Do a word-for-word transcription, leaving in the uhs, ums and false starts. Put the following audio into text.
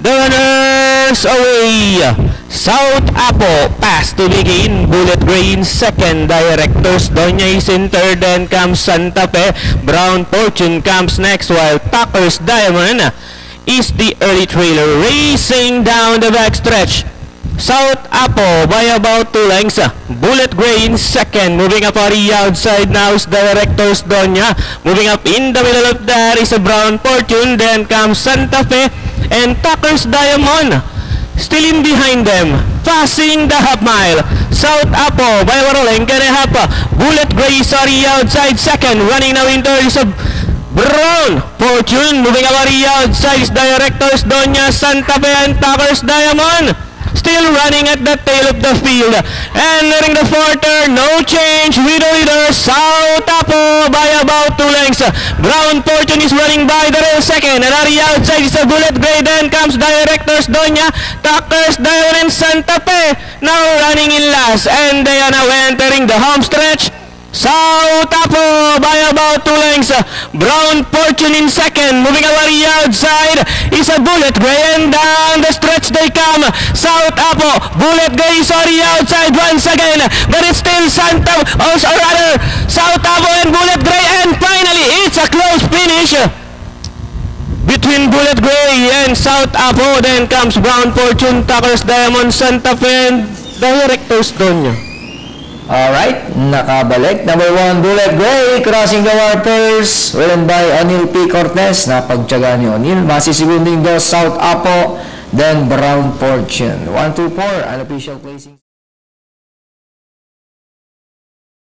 The runners away. South Apo pass to begin. Bullet Gray in second. Directors Doña is in third. Then comes Santa Fe. Brown Fortune comes next, while Tucker's Diamond is the early trailer, racing down the backstretch. South Apo by about two lengths. Bullet Gray in second. Moving up on the outside now is Directors Doña. Moving up in the middle of that is a Brown Fortune. Then comes Santa Fe and Tucker's Diamond still in behind them, passing the half mile. South Apo by about a length and a half. Bullet Gray is on the outside second. Running now in third is a Brown Fortune. Moving up on the outside is Directors Doña, Santa Fe and Tucker's Diamond still running at the tail of the field. Entering the fourth turn, no change with the leader, South Apo by about two lengths. Brown Fortune is running by the rail second, and on the outside is a Bullet Gray. Then comes Directors Doña, Tucker's Diamond and Santa Fe now running in last, and they are now entering the home stretch. South Apo by about two lengths. Brown Fortune in second. Moving over the outside is a Bullet Gray, and down the stretch they come. South Apo, Bullet Gray is on the outside once again, but it's still Santa, or rather South Apo and Bullet Gray, and finally it's a close finish between Bullet Gray and South Apo. Then comes Brown Fortune, Tucker's Diamond, Santa Fe and Directors Doña. Alright, nakabalik. Number one, Bullet Gray, crossing the waters, ridden by O'Neil P. Cortez. Napagtyaga ni O'Neil. Masisegunding dos, South Apo, then Brown Fortune. one, two, four, unofficial placing.